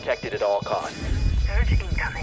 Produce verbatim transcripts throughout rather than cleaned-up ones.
protected at all costs. Surge incoming.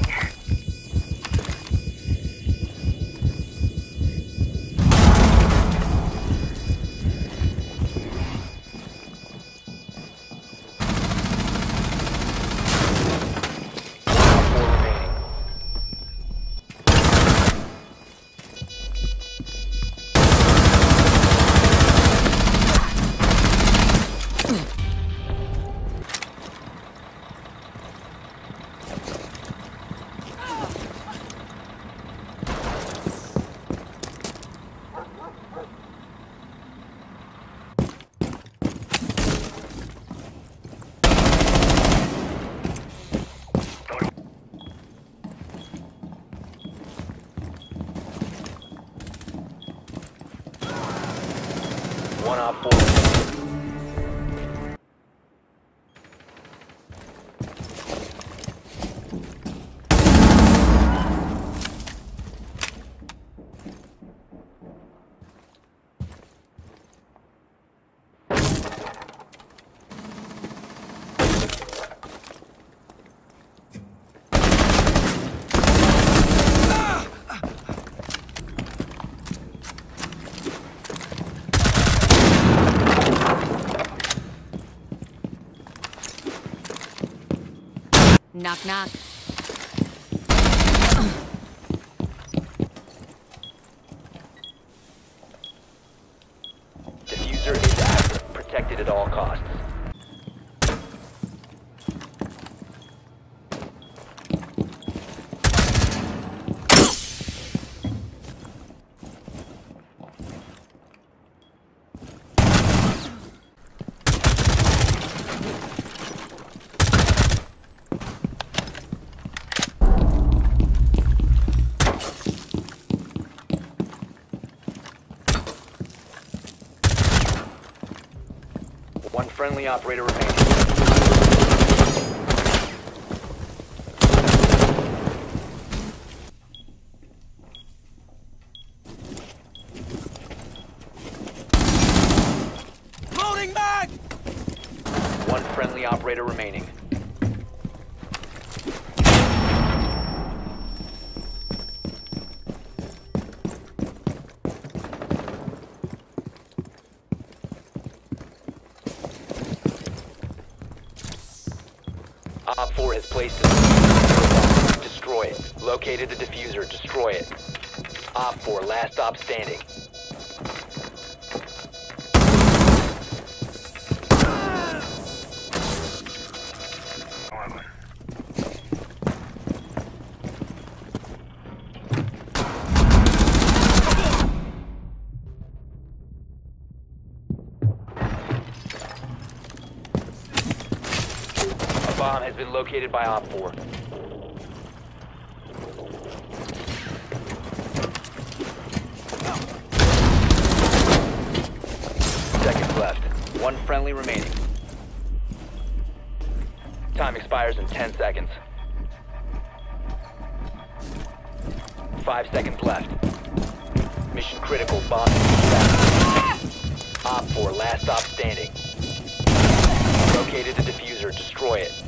One op four. Knock, knock. Diffuser is active, protected at all costs. One friendly operator remaining. Loading back! One friendly operator remaining. Op four has placed a diffuser. Destroy it. Located the diffuser. Destroy it. Op four, last stop standing. A bomb has been located by Op four. Seconds left. One friendly remaining. Time expires in ten seconds. Five seconds left. Mission critical. Bomb is Op four, last stop standing. Located the diffuser. Destroy it.